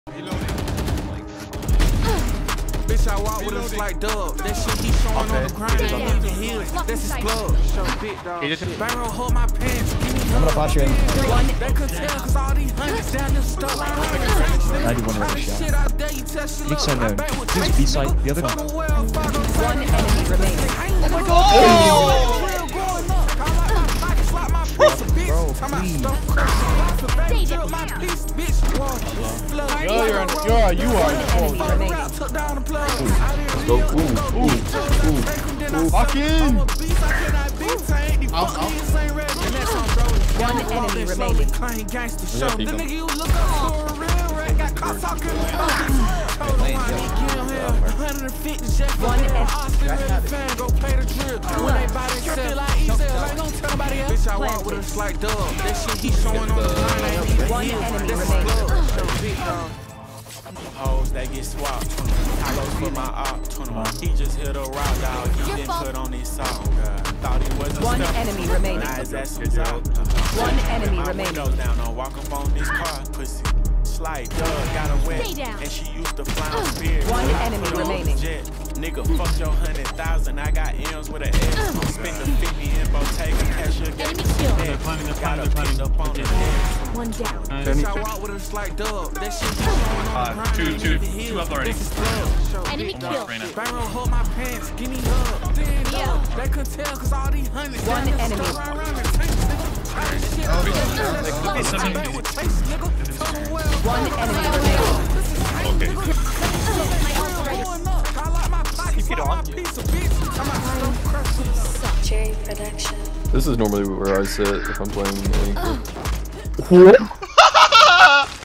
Bitch, I walk with us like dub. That shit keep showing on the grind. I don't even hear it. That's his glove. Show big dog. Barrel hold my pants. I'm gonna flash you in. They could tell cause all these hundreds down the stuff. 91 range shot. Big side down. Please B side. The other one. One enemy remaining. Oh my god! Bro, please. You are. Let's go. Lock in. One enemy remaining. One Bitch, I walk with us like dub. That shit keep showing on the line. One enemy remaining. Hoes that get swapped. I go for my op. He just hit a rock dog. He didn't put on his song. Thought he was a One stuff. enemy remaining. Now his ass is out. One enemy My remaining. windows down on walk up on this car. Pussy. Slide dog got a wet. And she used to fly on spirit. One enemy remaining. Jet. Nigga, fuck your 100,000. I got M's with an S. Spend the 50 in Bottega. Cash your game. Got a piece up on the head. One down. Bitch, I walk with us like dub. That shit keep showing on the grind. Two up already. Enemy kill. Barrel hold my pants. Give me up. They could tell cause all these hundreds. One enemy. One enemy remaining. Keep it on. Cherry production. This is normally where I sit if I'm playing. What?